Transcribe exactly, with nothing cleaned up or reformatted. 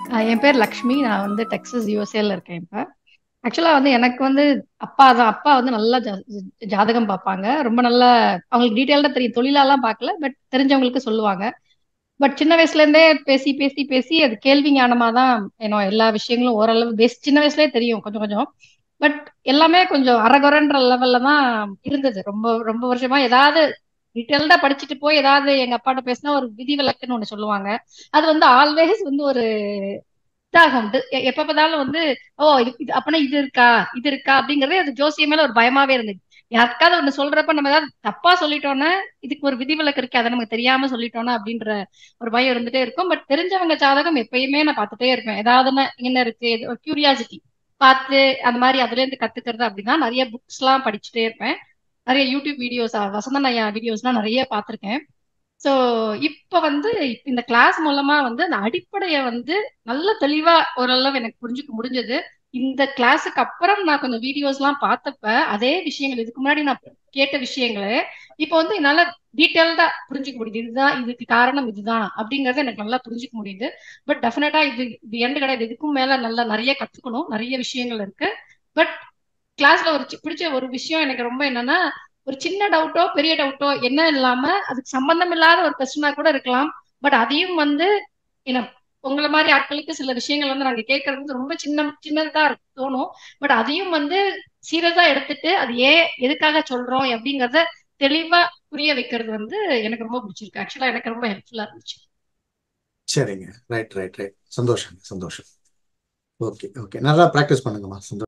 ஆஹ் என் பேர் லக்ஷ்மி. நான் வந்து டெக்ஸஸ் யூஎஸ்ஏல இருக்கேன் இப்ப. ஆக்சுவலா வந்து எனக்கு வந்து அப்பா தான் அப்பா வந்து நல்லா ஜா- ஜாதகம் பார்ப்பாங்க. ரொம்ப நல்லா அவங்களுக்கு டீட்டெயில்டா தெரியும். தொழிலாலாம் பார்க்கல, பட் தெரிஞ்சவங்களுக்கு சொல்லுவாங்க. பட் சின்ன வயசுல இருந்தே பேசி பேசி பேசி அது கேள்வி ஞானமா தான் ஏன்னோ எல்லா விஷயங்களும் ஓரளவு பேஸ் சின்ன வயசுலயே தெரியும் கொஞ்சம் கொஞ்சம். பட் எல்லாமே கொஞ்சம் அரகுறன்ற லெவல்ல தான் இருந்தது. ரொம்ப ரொம்ப வருஷமா ஏதாவது டீட்டெயில்டா படிச்சுட்டு போய் ஏதாவது எங்க அப்பாட்ட பேசினா ஒரு விதிவிலக்குன்னு ஒண்ணு சொல்லுவாங்க. அது வந்து ஆல்வேஸ் வந்து ஒரு இதாகும். இது எ- எப்ப பார்த்தாலும் வந்து ஓ இது இது அப்பனா இது இருக்கா இது இருக்கா அப்படிங்கறதே அது ஜோசியம் மேல ஒரு பயமாவே இருந்தது. யாருக்காவது ஒண்ணு சொல்றப்ப நம்ம ஏதாவது தப்பா சொல்லிட்டோம்னா இதுக்கு ஒரு விதிவிலக்கு இருக்கு, அதை நமக்கு தெரியாம சொல்லிட்டோம்னா அப்படின்ற ஒரு பயம் இருந்துட்டே இருக்கும். பட் தெரிஞ்சவங்க ஜாதகம் எப்பயுமே நான் பார்த்துட்டே இருப்பேன். ஏதாவதுன்னா என்ன இருக்கு ஒரு கியூரியாசிட்டி பார்த்து அந்த மாதிரி அதுல இருந்து கத்துக்கிறது அப்படின்னா நிறைய புக்ஸ் எல்லாம் படிச்சுட்டே இருப்பேன். நிறைய யூடியூப் வீடியோஸ் வசந்தன் ஐயா வீடியோஸ்லாம் நிறைய பார்த்திருக்கேன். சோ இப்ப வந்து இப்ப இந்த கிளாஸ் மூலமா வந்து அந்த அடிப்படைய வந்து நல்ல தெளிவா ஓரளவு எனக்கு புரிஞ்சுக்க முடிஞ்சது. இந்த கிளாஸுக்கு அப்புறம் நான் கொஞ்சம் வீடியோஸ் எல்லாம் பார்த்தப்ப அதே விஷயங்கள் இதுக்கு முன்னாடி நான் கேட்ட விஷயங்களே இப்ப வந்து என்னால டீட்டெயில்டா புரிஞ்சுக்க முடியுது. இதுதான் இதுக்கு காரணம் இதுதான் அப்படிங்கறது எனக்கு நல்லா புரிஞ்சுக்க முடியுது. பட் டெஃபினட்டா இது இது எண்டு கிடையாது. இதுக்கும் மேல நல்லா நிறைய கத்துக்கணும், நிறைய விஷயங்கள் இருக்கு. பட் கிளாஸ்ல ஒரு சி- பிடிச்ச ஒரு விஷயம் எனக்கு ரொம்ப என்னன்னா, ஒரு சின்ன டவுட்டோ பெரிய டவுட்டோ என்ன இல்லாம அதுக்கு சம்பந்தம் இல்லாத ஒரு கொஸ்டினா கூட இருக்கலாம். பட் அதையும் வந்து என்ன உங்களை மாதிரி ஆட்களுக்கு சில விஷயங்கள் வந்து நாங்க கேட்கறது வந்து ரொம்ப சின்ன சின்னதா இருக்கு- தோணும். பட் அதையும் வந்து சீரியஸா எடுத்துட்டு அது ஏன் எதுக்காக சொல்றோம் அப்படிங்கறத தெளிவா புரிய வைக்கிறது வந்து எனக்கு ரொம்ப பிடிச்சிருக்கு. ஆக்சுவலா எனக்கு ரொம்ப ஹெல்ப்ஃபுல்லா இருந்துச்சு. சரிங்க. Right right right. சந்தோஷம் சந்தோஷம். ஓகே ஓகே, நல்லா ப்ராக்டிஸ் பண்ணுங்கம்மா. சந்தோஷம்.